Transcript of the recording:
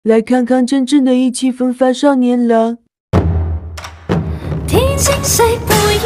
来看看真正的意气风发少年郎。 天星水背